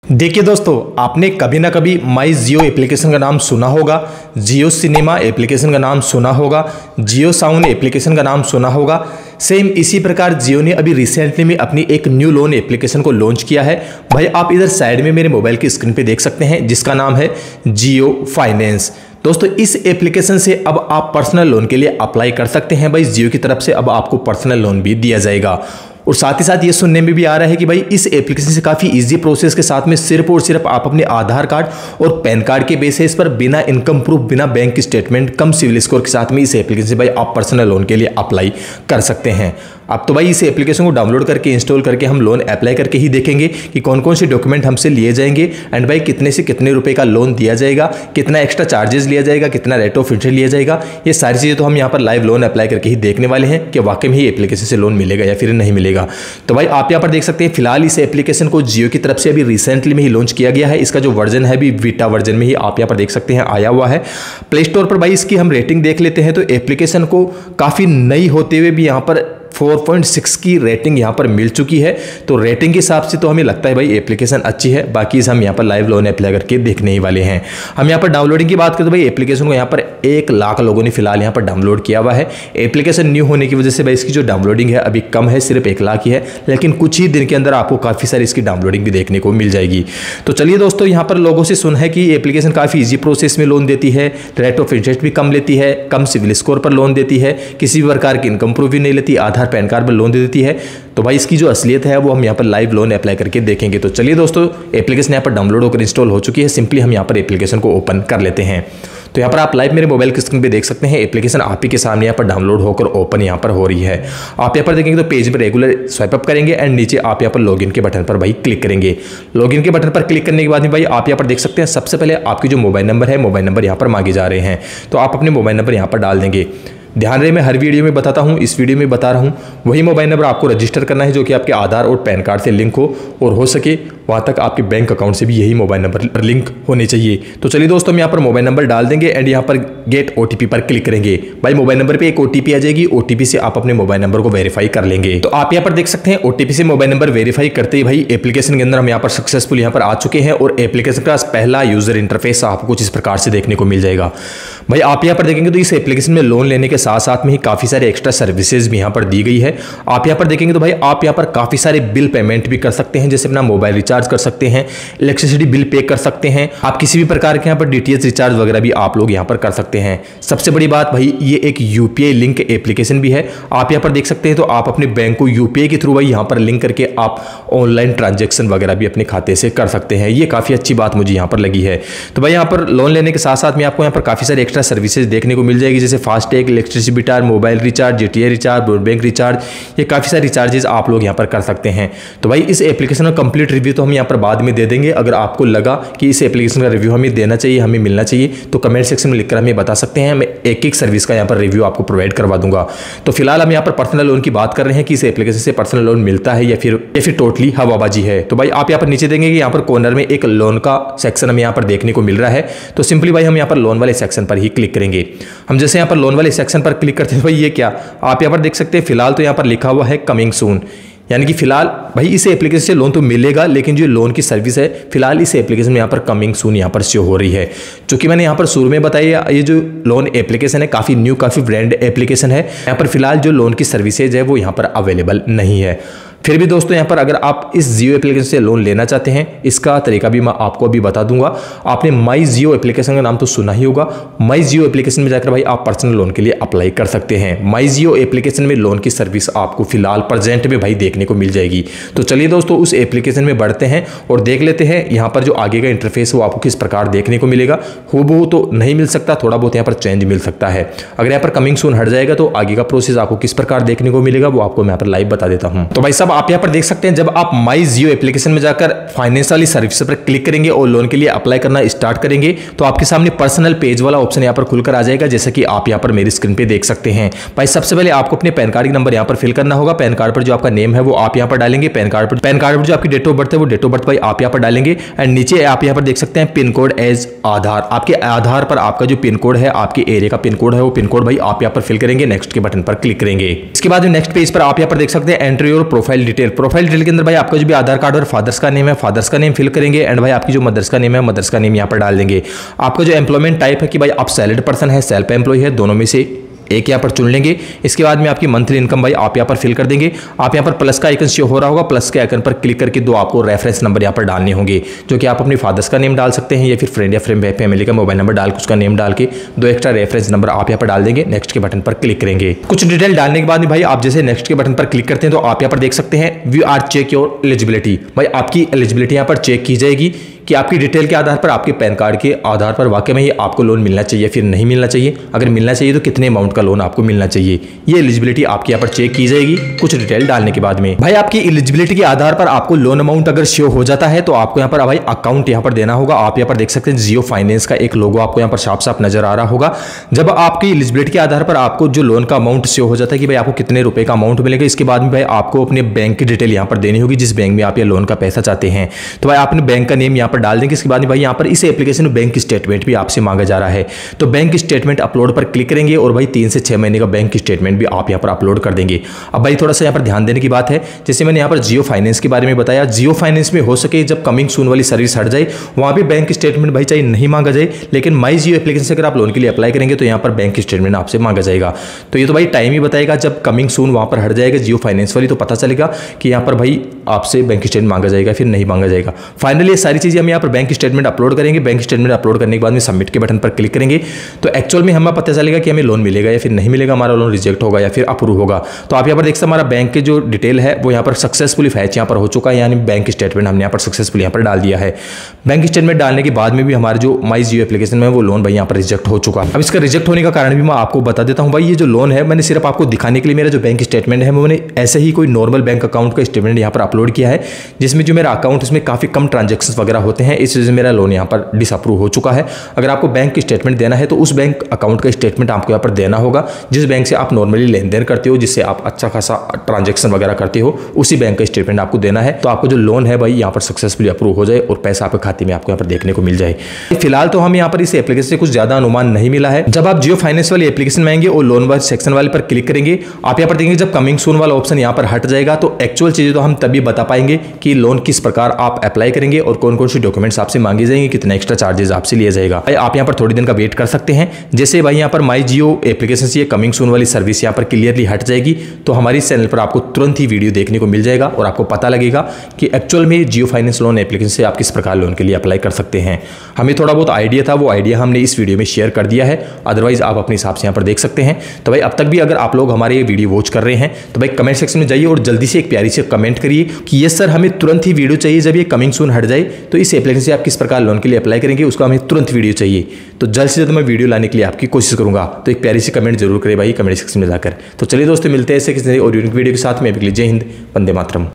देखिए दोस्तों, आपने कभी ना कभी माई जियो एप्लीकेशन का नाम सुना होगा, जियो सिनेमा एप्लीकेशन का नाम सुना होगा, जियो साउंड एप्लीकेशन का नाम सुना होगा। सेम इसी प्रकार जियो ने अभी रिसेंटली में अपनी एक न्यू लोन एप्लीकेशन को लॉन्च किया है। भाई आप इधर साइड में मेरे मोबाइल की स्क्रीन पे देख सकते हैं, जिसका नाम है जियो फाइनेंस। दोस्तों इस एप्लीकेशन से अब आप पर्सनल लोन के लिए अप्लाई कर सकते हैं। भाई जियो की तरफ से अब आपको पर्सनल लोन भी दिया जाएगा। और साथ ही साथ ये सुनने में भी आ रहा है कि भाई इस एप्लीकेशन से काफ़ी इजी प्रोसेस के साथ में सिर्फ और सिर्फ आप अपने आधार कार्ड और पैन कार्ड के बेसिस पर बिना इनकम प्रूफ, बिना बैंक स्टेटमेंट, कम सिविल स्कोर के साथ में इस एप्लीकेशन से भाई आप पर्सनल लोन के लिए अप्लाई कर सकते हैं। अब तो भाई इस एप्लीकेशन को डाउनलोड करके इंस्टॉल करके हम लोन अप्लाई करके ही देखेंगे कि कौन कौन से डॉक्यूमेंट हमसे लिए जाएंगे एंड भाई कितने से कितने रुपए का लोन दिया जाएगा, कितना एक्स्ट्रा चार्जेस लिया जाएगा, कितना रेट ऑफ इंटरेस्ट लिया जाएगा। ये सारी चीज़ें तो हम यहाँ पर लाइव लोन अप्लाई करके ही देखने वाले हैं कि वाकई में ही एप्लीकेशन से लोन मिलेगा या फिर नहीं मिलेगा। तो भाई आप यहाँ पर देख सकते हैं, फिलहाल इस एप्लीकेशन को जियो की तरफ से अभी रिसेंटली में ही लॉन्च किया गया है। इसका जो वर्जन है अभी बीटा वर्जन में ही आप यहाँ पर देख सकते हैं आया हुआ है। प्ले स्टोर पर भाई इसकी हम रेटिंग देख लेते हैं तो एप्लीकेशन को काफ़ी नई होते हुए भी यहाँ पर 4.6 की रेटिंग यहाँ पर मिल चुकी है। तो रेटिंग के हिसाब से तो हमें लगता है भाई एप्लीकेशन अच्छी है। बाकी हम यहाँ पर लाइव लोन अप्लाई करके देखने ही वाले हैं। हम यहाँ पर डाउनलोडिंग की बात करें तो भाई एप्लीकेशन को यहाँ पर 1 लाख लोगों ने फिलहाल यहाँ पर डाउनलोड किया हुआ है। एप्लीकेशन न्यू होने की वजह से भाई इसकी जो डाउनलोडिंग है अभी कम है, सिर्फ 1 लाख ही है, लेकिन कुछ ही दिन के अंदर आपको काफ़ी सारी इसकी डाउनलोडिंग भी देखने को मिल जाएगी। तो चलिए दोस्तों, यहाँ पर लोगों से सुना है कि एप्लीकेशन काफ़ी ईजी प्रोसेस में लोन देती है, रेट ऑफ इंटरेस्ट भी कम लेती है, कम सिविल स्कोर पर लोन देती है, किसी भी प्रकार की इनकम प्रूफ भी नहीं लेती, आधार पैन कार्ड पर लोन देती है। तो भाई इसकी जो असलियत है वो हम यहाँ पर लाइव लोन अप्लाई करके देखेंगे। तो चलिए दोस्तों, एप्लीकेशन यहाँ पर डाउनलोड होकर इंस्टॉल हो चुकी है। सिंपली हम यहाँ पर एप्लीकेशन को ओपन कर लेते हैं। तो यहाँ पर आप लाइव मेरे मोबाइल की स्क्रीन पे देख सकते हैं, एप्लीकेशन आप ही के सामने यहाँ पर डाउनलोड होकर ओपन यहाँ पर हो रही है। आप यहाँ पर देखेंगे तो पेज पर रेगुलर स्वाइप अप करेंगे एंड नीचे आप यहाँ पर लॉगिन के बटन पर भाई क्लिक करेंगे। लॉगिन के बटन पर क्लिक करने के बाद में भाई आप यहाँ पर देख सकते हैं, सबसे पहले आपकी जो मोबाइल नंबर है, मोबाइल नंबर यहाँ पर मांगे जा रहे हैं। तो आप अपने मोबाइल नंबर यहाँ पर डाल देंगे। ध्यान रहे, मैं हर वीडियो में बताता हूं, इस वीडियो में बता रहा हूं, वही मोबाइल नंबर आपको रजिस्टर करना है जो कि आपके आधार और पैन कार्ड से लिंक हो, और हो सके वहां तक आपके बैंक अकाउंट से भी यही मोबाइल नंबर लिंक होने चाहिए। तो चलिए दोस्तों, हम यहाँ पर मोबाइल नंबर डाल देंगे एंड यहाँ पर गेट OTP पर क्लिक करेंगे। भाई मोबाइल नंबर पे एक OTP आ जाएगी, OTP से आप अपने मोबाइल नंबर को वेरीफाई कर लेंगे। तो आप यहाँ पर देख सकते हैं OTP से मोबाइल नंबर वेरीफाई करते ही भाई एप्लीकेशन के अंदर हम यहाँ पर सक्सेसफुल यहाँ पर आ चुके हैं और एप्लीकेशन का पहला यूजर इंटरफेस आपको कुछ इस प्रकार से देखने को मिल जाएगा। भाई आप यहाँ पर देखेंगे तो इस एप्लीकेशन में लोन लेने के साथ साथ में ही काफ़ी सारे एक्स्ट्रा सर्विसेज भी यहाँ पर दी गई है। आप यहाँ पर देखेंगे तो भाई आप यहाँ पर काफ़ी सारे बिल पेमेंट भी कर सकते हैं, जैसे अपना मोबाइल रिचार्ज कर सकते हैं, इलेक्ट्रिसिटी बिल पे कर सकते हैं, आप किसी भी प्रकार के यहाँ पर DTH रिचार्ज वगैरह भी आप लोग यहाँ पर कर सकते हैं। सबसे बड़ी बात भाई ये एक UPI लिंक एप्लीकेशन भी है। आप यहाँ पर देख सकते हैं तो आप अपने बैंक को UPI के थ्रू भाई यहाँ पर लिंक करके आप ऑनलाइन ट्रांजेक्शन वगैरह भी अपने खाते से कर सकते हैं। ये काफ़ी अच्छी बात मुझे यहाँ पर लगी है। तो भाई यहाँ पर लोन लेने के साथ साथ में आपको यहाँ पर काफ़ी सारे एक्स्ट्रा सर्विसेज देखने को मिल जाएगी, जैसे FASTag, electricity bill, mobile recharge, DTH recharge, broadband recharge, ये काफ़ी सारे रिचार्जेस आप लोग यहाँ पर कर सकते हैं। तो भाई इस एप्लीकेशन का कंप्लीट रिव्यू तो हम यहाँ पर बाद में दे देंगे। अगर आपको लगा कि इस एप्लीकेशन का रिव्यू हमें देना चाहिए, हमें मिलना चाहिए, तो कमेंट सेक्शन में लिखकर हमें बता सकते हैं। मैं एक एक सर्विस का यहाँ पर रिव्यू आपको प्रोवाइड करवा दूंगा। तो फिलहाल हम यहाँ पर पर्सनल लोन की बात कर रहे हैं कि इस एप्लीकेशन से पर्सनल लोन मिलता है या फिर टोटली हवाबाजी है। तो भाई आप यहाँ पर नीचे देंगे कि यहाँ पर कॉर्नर में एक लोन का सेक्शन हमें यहाँ पर देखने को मिल रहा है। तो सिंपली भाई हम यहाँ पर लोन वाले सेक्शन पर ही क्लिक करेंगे। हम जैसे यहाँ पर लोन वाले सेक्शन पर क्लिक करते हैं भाई ये क्या आप यहाँ पर देख सकते हैं, फिलहाल तो यहाँ पर लिखा हुआ है कमिंग सून, यानी कि फिलहाल भाई इस एप्लीकेशन से लोन तो मिलेगा, लेकिन जो लोन की सर्विस है फिलहाल इस एप्लीकेशन में यहाँ पर कमिंग सून यहाँ पर शो हो रही है। जो कि मैंने यहाँ पर शुरू में बताया, ये जो लोन एप्लीकेशन है काफ़ी न्यू, काफ़ी ब्रांड एप्लीकेशन है। यहाँ पर फिलहाल जो लोन की सर्विसेज है वो यहाँ पर अवेलेबल नहीं है। फिर भी दोस्तों यहाँ पर अगर आप इस जियो एप्लीकेशन से लोन लेना चाहते हैं, इसका तरीका भी मैं आपको अभी बता दूंगा। आपने माई जियो एप्लीकेशन का नाम तो सुना ही होगा। माई जियो एप्लीकेशन में जाकर भाई आप पर्सनल लोन के लिए अप्लाई कर सकते हैं। माई जियो एप्लीकेशन में लोन की सर्विस आपको फिलहाल प्रेजेंट में भाई देखने को मिल जाएगी। तो चलिए दोस्तों उस एप्लीकेशन में बढ़ते हैं और देख लेते हैं यहाँ पर जो आगे का इंटरफेस वो आपको किस प्रकार देखने को मिलेगा। हूबहू तो नहीं मिल सकता, थोड़ा बहुत यहाँ पर चेंज मिल सकता है। अगर यहाँ पर कमिंग सून हट जाएगा तो आगे का प्रोसेस आपको किस प्रकार देखने को मिलेगा वो आपको मैं यहाँ पर लाइव बता देता हूँ। तो भाई साहब आप यहाँ पर देख सकते हैं, जब आप माई जियो एप्लीकेशन में जाकर फाइनेंस वाली सर्विस पर क्लिक करेंगे और लोन के लिए अप्लाई करना स्टार्ट करेंगे तो आपके सामने पर्सनल पेज वाला ऑप्शन यहाँ पर खुलकर आ जाएगा, जैसा कि आप यहाँ पर मेरी स्क्रीन पे देख सकते हैं। भाई सबसे पहले आपको अपने पैन कार्ड का नंबर यहाँ पर फिल करना होगा। पैन कार्ड पर जो आपका नेम है वो आप यहाँ पर डालेंगे। पैन कार्ड पर जो आपकी डेट ऑफ बर्थ है वो डेट ऑफ बर्थ भाई आप यहाँ पर डालेंगे एंड नीचे आप यहाँ पर देख सकते हैं पिन कोड एज आधार। आपके आधार पर आपका जो पिन कोड है, आपके एरिया का पिन कोड है, वो पिन कोड भाई आप यहाँ पर फिल करेंगे। नेक्स्ट के बटन पर क्लिक करेंगे। इसके बाद नेक्स्ट पेज पर आप यहाँ पर देख सकते हैं enter your profile profile detail के अंदर भाई आपका जो भी आधार कार्ड और फादर्स का नेम है, फादर्स का नेम फिल करेंगे। एंड भाई आपकी जो मदर्स का नेम है, मदर्स का नेम यहाँ पर डाल देंगे। आपका जो एम्प्लॉयमेंट टाइप है कि भाई आप सैलरीड पर्सन है, सेल्फ एम्प्लॉय है, दोनों में से एक यहाँ पर चुन लेंगे। इसके बाद में आपकी मंथली इनकम भाई आप यहाँ पर फिल कर देंगे। आप यहाँ पर प्लस का आइकन शो हो रहा होगा, प्लस के आइकन पर क्लिक करके दो आपको रेफरेंस नंबर यहाँ पर डालने होंगे, जो कि आप अपने फादर्स का नेम डाल सकते हैं या फिर फ्रेंड या फैमिली का मोबाइल नंबर डाल के उसका नेम डाल के दो एक्स्ट्रा रेफरेंस नंबर आप यहाँ पर डाल देंगे। नेक्स्ट के बटन पर क्लिक करेंगे। कुछ डिटेल डालने के बाद में भाई आप जैसे नेक्स्ट के बटन पर क्लिक करते हैं तो आप यहाँ पर देख सकते हैं we are check your eligibility. भाई आपकी एलिजिबिलिटी यहाँ पर चेक की जाएगी कि आपकी डिटेल के आधार पर, आपके पैन कार्ड के आधार पर वाकई में ही आपको लोन मिलना चाहिए फिर नहीं मिलना चाहिए। अगर मिलना चाहिए तो कितने अमाउंट का लोन आपको मिलना चाहिए, ये एलिजिबिलिटी आपकी यहाँ पर चेक की जाएगी कुछ डिटेल डालने के बाद में। भाई आपकी एलिजिबिलिटी के आधार पर आपको लोन अमाउंट अगर शो हो जाता है तो आपको यहाँ पर भाई अकाउंट यहाँ पर देना होगा। आप यहाँ पर देख सकते हैं जियो फाइनेंस का एक लोगो आपको यहाँ पर साफ साफ नजर आ रहा होगा। जब आपकी एलिजिबिलिटी के आधार पर आपको जो लोन का अमाउंट शो हो जाता है कि भाई आपको कितने रुपए का अमाउंट मिलेगा, इसके बाद में भाई आपको अपने बैंक की डिटेल यहाँ पर देनी होगी जिस बैंक में आप ये लोन का पैसा चाहते हैं। तो भाई आपने बैंक का नेम यहाँ पर डाल देंगे। इसके बाद में यहाँ पर इस एप्लीकेशन में बैंक स्टेटमेंट भी आपसे मांगा जा रहा है, तो बैंक स्टेटमेंट अपलोड पर क्लिक करेंगे और भाई 3 से 6 महीने का बैंक स्टेटमेंट भी आप यहाँ पर अपलोड कर देंगे। अब भाई थोड़ा सा यहाँ पर ध्यान देने की बात है, जैसे मैंने यहाँ पर जियो फाइनेंस के बारे में बताया, जियो फाइनेंस में हो सके जब कमिंग सून वाली सर्विस हट जाए वहाँ भी बैंक स्टेटमेंट भाई चाहे नहीं मांगा जाए, लेकिन माई जियो एप्लीकेशन से अगर आप लोन के लिए अप्लाई करेंगे तो यहाँ पर बैंक स्टेटमेंट आपसे मांगा जाएगा। तो ये तो भाई टाइम ही बताएगा, जब कमिंग सून वहाँ पर हट जाएगा जियो फाइनेंस वाली तो पता चलेगा कि यहाँ पर भाई आपसे बैंक स्टेटमेंट मांगा जाएगा फिर नहीं मांगा जाएगा। फाइनली ये सारी चीजें हम यहाँ पर बैंक स्टेटमेंट अपलोड करेंगे। बैंक स्टेटमेंट अपलोड करने के बाद में सबमिट के बटन पर क्लिक करेंगे तो एक्चुअल में हमें पता चलेगा कि हमें लोन मिलेगा या फिर नहीं मिलेगा, हमारा लोन रिजेक्ट होगा या फिर अप्रूव होगा। तो आप यहाँ पर देख सकते हैं हमारा बैंक के जो डिटेल है वो यहाँ पर सक्सेसफुली फैच यहाँ पर हो चुका है, यानी बैंक स्टेटमेंट हमने यहाँ पर सक्सेसफुली यहाँ पर डाल दिया है। बैंक स्टेटमेंट डालने के बाद में भी हमारे जो माई जियो एप्लीकेशन में वो लोन भाई यहाँ पर रिजेक्ट हो चुका है। अब इसका रिजेक्ट होने का कारण भी मैं आपको बता देता हूँ। भाई ये जो लोन है मैंने सिर्फ आपको दिखाने के लिए मेरा जो बैंक स्टेटमेंट है मैंने ऐसे ही कोई नॉर्मल बैंक अकाउंट का स्टेटमेंट यहाँ पर अपलोड किया है, जिसमें जो मेरा अकाउंट उसमें काफी कम ट्रांजेक्शन वगैरह होते हैं, इस वजह से मेरा लोन यहाँ पर डिसअप्रूव हो चुका है। अगर आपको बैंक की स्टेटमेंट देना है तो उस बैंक अकाउंट का स्टेटमेंट आपको यहाँ पर देना होगा जिस बैंक से आप नॉर्मली लेन देन करते हो, जिससे आप अच्छा खासा ट्रांजैक्शन वगैरह करते हो, उसी बैंक का स्टेटमेंट आपको देना है। तो आपको जो लोन है भाई यहाँ पर सक्सेसफुली अप्रूव हो जाए और पैसा आपके खाते में आपको यहाँ पर देखने को मिल जाए। फिलहाल तो हम यहाँ पर इस एप्लीकेशन से कुछ ज्यादा अनुमान नहीं मिला है। जब आप जियो फाइनेंस वाली एप्लीकेशन में आएंगे और लोन वाले सेक्शन वाले पर क्लिक करेंगे, आप यहाँ पर देखेंगे जब कमिंग सून वाला ऑप्शन यहाँ पर हट जाएगा तो एक्चुअल चीजें तो हम तभी बता पाएंगे कि लोन किस प्रकार आप अप्लाई करेंगे और कौन कौन सी डॉक्यूमेंट्स आपसे मांगे जाएंगे, कितना एक्स्ट्रा चार्जेस आपसे लिया जाएगा। आप यहाँ पर थोड़ी दिन का वेट कर सकते हैं। जैसे भाई यहाँ पर माई जियो एप्लीकेशन से कमिंग सून वाली सर्विस यहाँ पर क्लियरली हट जाएगी तो हमारी चैनल पर आपको तुरंत ही वीडियो देखने को मिल जाएगा और आपको पता लगेगा कि एक्चुअल में जियो फाइनेंस लोन एप्लीकेशन से आप किस प्रकार लोन के लिए अप्लाई कर सकते हैं। हमें थोड़ा बहुत आइडिया था, वो आइडिया हमने इस वीडियो में शेयर कर दिया है, अदरवाइज आप अपने हिसाब से यहाँ पर देख सकते हैं। तो भाई अब तक भी अगर आप लोग हमारे ये वीडियो वॉच कर रहे हैं तो भाई कमेंट सेक्शन में जाइए और जल्दी से एक प्यारी से कमेंट करिए कि ये सर हमें तुरंत ही वीडियो चाहिए, जब ये कमिंग सून हट जाए तो इस एप्लीकेशन से आप किस प्रकार लोन के लिए अप्लाई करेंगे उसका हमें तुरंत वीडियो चाहिए। तो जल्द से जल्द मैं वीडियो लाने के लिए आपकी कोशिश करूंगा, तो एक प्यारी सी कमेंट जरूर करें भाई कमेंट सेक्शन में जाकर। तो चलिए दोस्तों मिलते हैं ऐसे किसी और यूनिक वीडियो के साथ में। अभी के लिए जय हिंद, वंदे मातरम।